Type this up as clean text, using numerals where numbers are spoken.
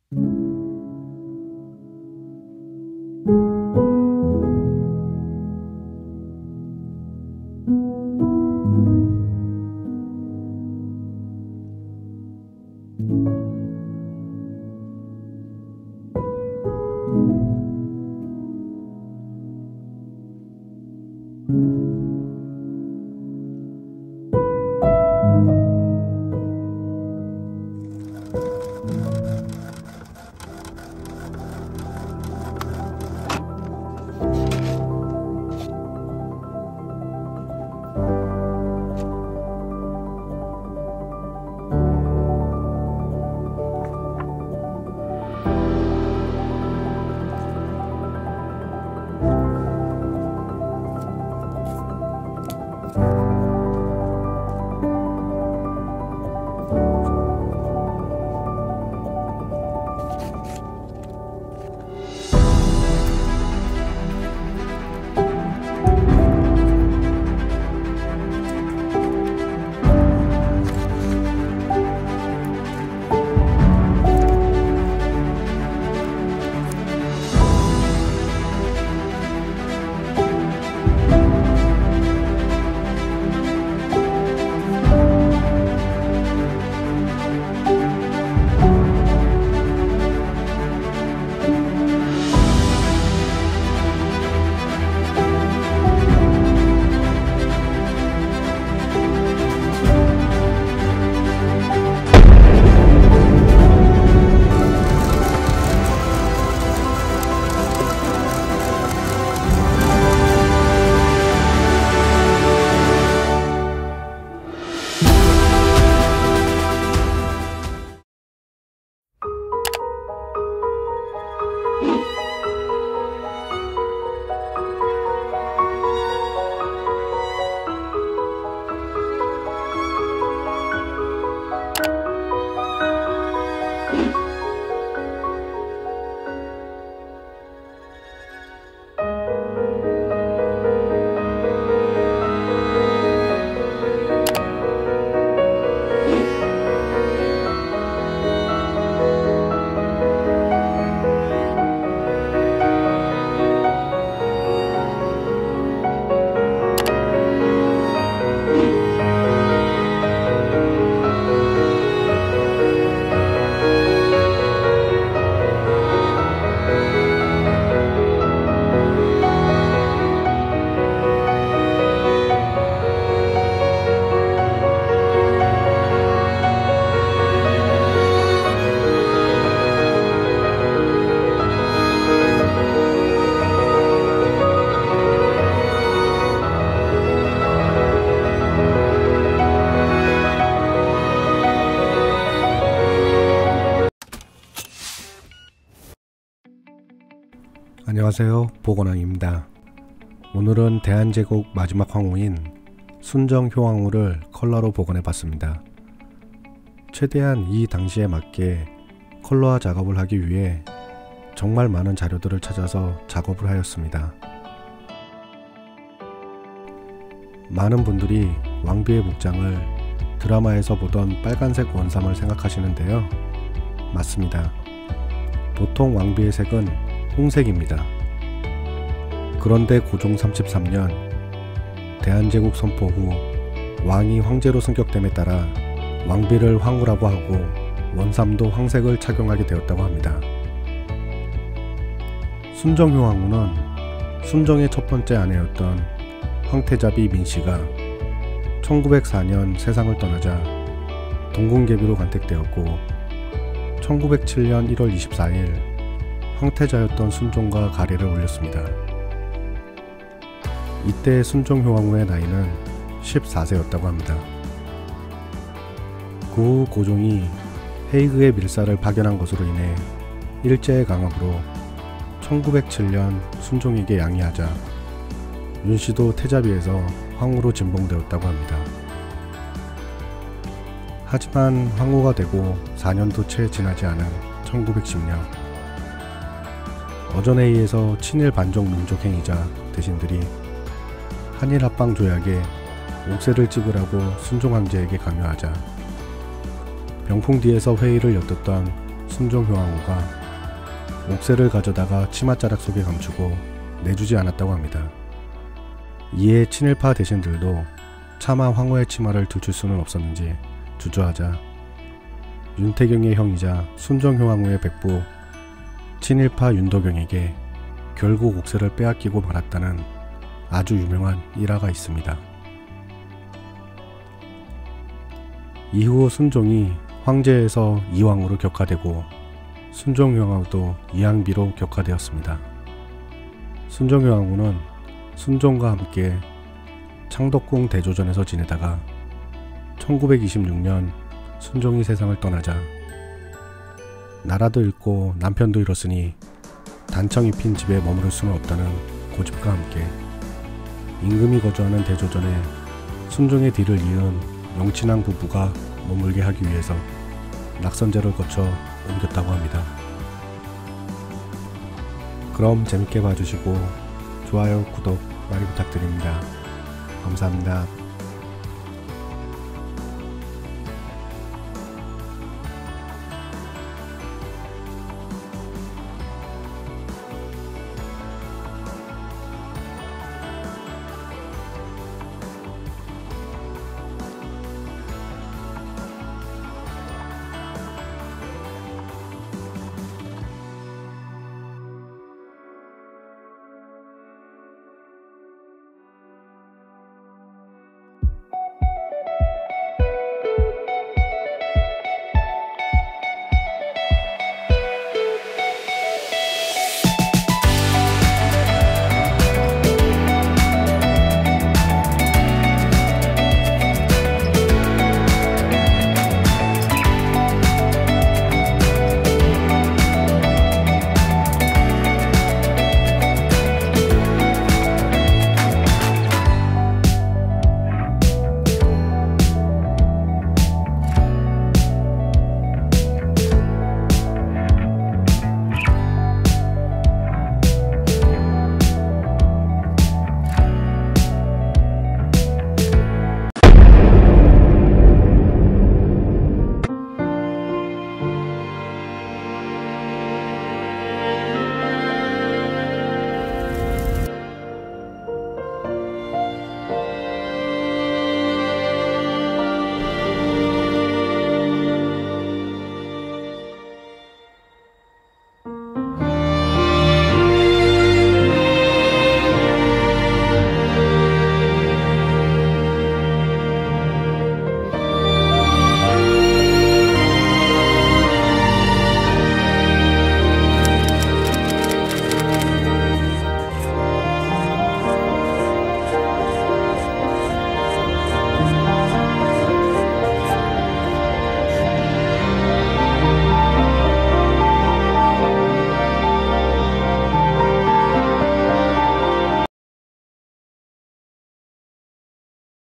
안녕하세요, 보건왕입니다. 오늘은 대한제국 마지막 황후인 순정효황후를 컬러로 복원해 봤습니다. 최대한 이 당시에 맞게 컬러화 작업을 하기 위해 정말 많은 자료들을 찾아서 작업을 하였습니다. 많은 분들이 왕비의 복장을 드라마에서 보던 빨간색 원삼을 생각하시는데요. 맞습니다. 보통 왕비의 색은 홍색입니다. 그런데 고종 33년 대한제국 선포 후 왕이 황제로 승격됨에 따라 왕비를 황후라고 하고 원삼도 황색을 착용하게 되었다고 합니다. 순정효황후는 순정의 첫 번째 아내였던 황태자비 민씨가 1904년 세상을 떠나자 동궁계비로 간택되었고 1907년 1월 24일 황태자였던 순종과 가례를 올렸습니다. 이때 순정효황후의 나이는 14세였다고 합니다. 그 후 고종이 헤이그의 밀사를 파견한 것으로 인해 일제의 강압으로 1907년 순종에게 양위하자 윤씨도 태자비에서 황후로 진봉되었다고 합니다. 하지만 황후가 되고 4년도 채 지나지 않은 1910년 어전에 의해서 친일 반정 민족행위자 대신들이 한일 합방 조약에 옥새를 찍으라고 순종황제에게 강요하자 병풍뒤에서 회의를 엿듣던 순종효왕후가 옥새를 가져다가 치맛자락 속에 감추고 내주지 않았다고 합니다. 이에 친일파 대신들도 차마 황후의 치마를 들출 수는 없었는지 주저하자 윤태경의 형이자 순종효왕후의 백부 친일파 윤도경에게 결국 옥새를 빼앗기고 말았다는 아주 유명한 일화가 있습니다. 이후 순종이 황제에서 이왕으로 격하되고 순종효왕후도 이항비로 격하되었습니다. 순종효왕후는 순종과 함께 창덕궁 대조전에서 지내다가 1926년 순종이 세상을 떠나자 나라도 잃고 남편도 잃었으니 단청이 핀 집에 머무를 수는 없다는 고집과 함께 임금이 거주하는 대조전에 순종의 뒤를 이은 영친왕 부부가 머물게 하기 위해서 낙선제를 거쳐 옮겼다고 합니다. 그럼 재밌게 봐주시고 좋아요, 구독 많이 부탁드립니다. 감사합니다.